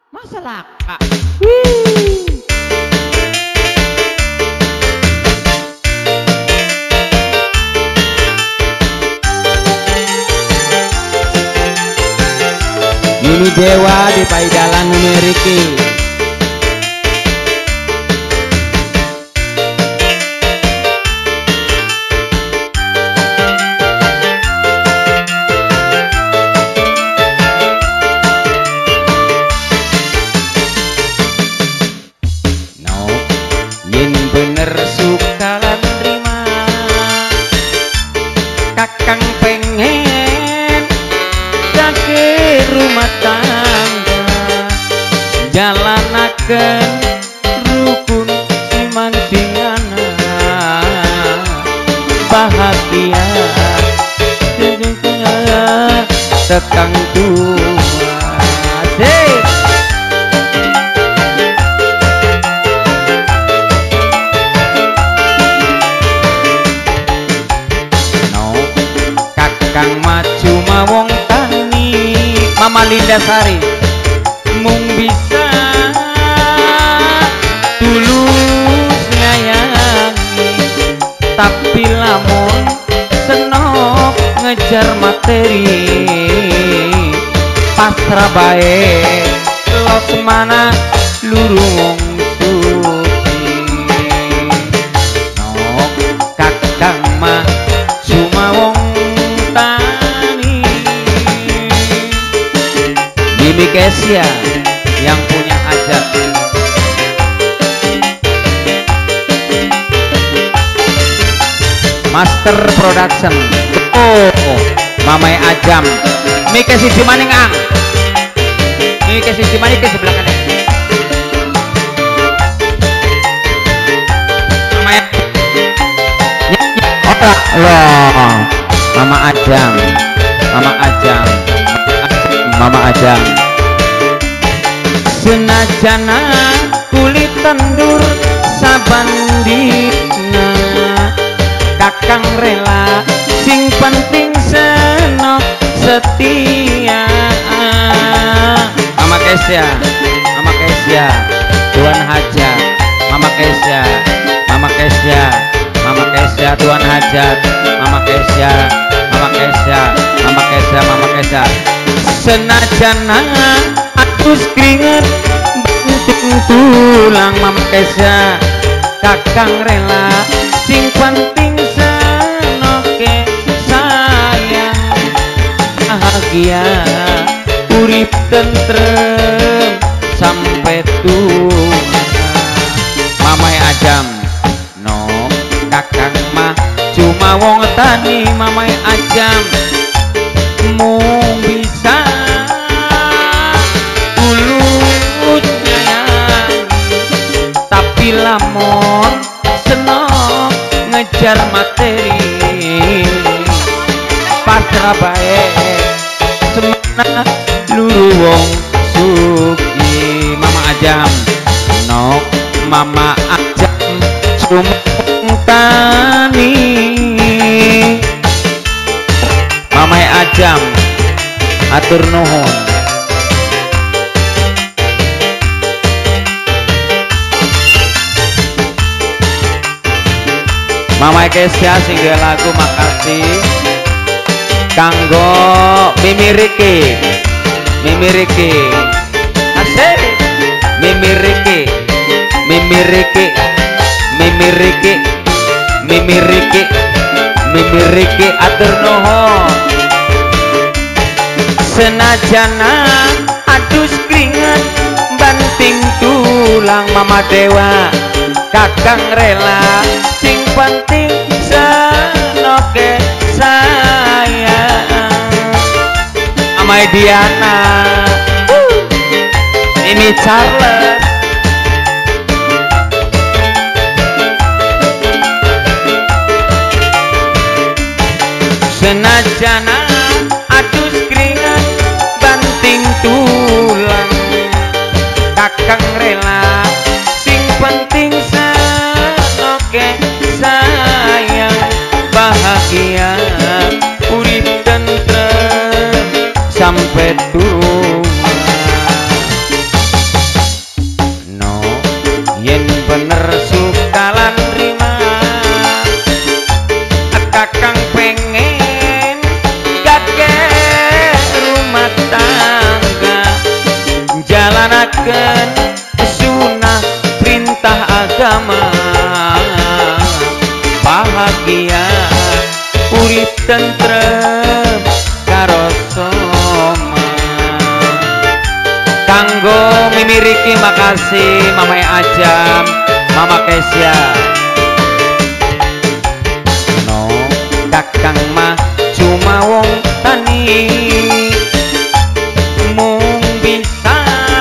Masalah kak. Wih. Yuni Dewa di Paidalan Numeriki. Bener suka lan terima kakang pengen dake rumah tangga jalanaken rukun iman singana bahagia tekang tua asik. Kang maju mawong tani Mama Linda Sari mung bisa tulus nyayangi tapi lamun senok ngejar materi pasrah bae los mana lurung suci no kakang mah cuma wong Mimi Kesia yang punya hajat. Master Production. Oh, Mamai Ajam. Mimi Kesia di mana ngang? Mimi Kesia di mana ke sebelah kanan? Mamai. Otak loh. Mama Ajam. Mama Ajam. Mama Ajam senajana kulit tendur sabandina kakang rela sing penting senok setia Mama Kesia Tuan Hajat Mama Kesia Tuan Hajat Mama Kesia senajana atus keringet bentuk tulang Mama Kesia kakang rela sing penting senoke sayang bahagia urip tentrem sampai tua Mamai Ajam no kakang mah cuma wong tani Mamai Ajam mung bisa tulus nyayangi tapi lamun senok ngejar materi pasrah bae semana luru wong suki Mama Ajam no Mama Ajam cuma tani Mamai Ajam atur nuhun Mamai Kesia singgah lagu makasih kanggo Mimi Riki asik Mimi Riki atur nuhun senajana adus keringat banting tulang Mama Dewa kakang rela sing penting senoke sayang Amai Diana Mimi Charles senajana adus keringat banting tulang kakang rela sing penting senoke sayang bahagia urip tentrem sampai tua njalanaken sunah perintah agama bahagia urip tentrem karosoma kanggo mimiriki makasih Mama Ajam Mama Kesya no kakang mah cuma wong tani mung bisa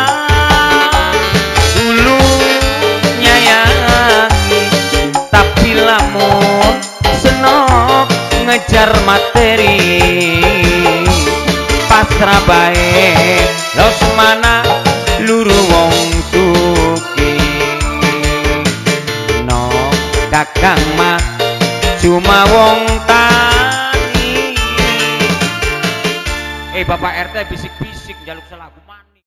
dulu nyayangi tapi lamun senok ngejar materi pasrah bae los mana luru wong suki no kakang mah cuma wong tani Bapak RT bisik-bisik jaluk selagu mana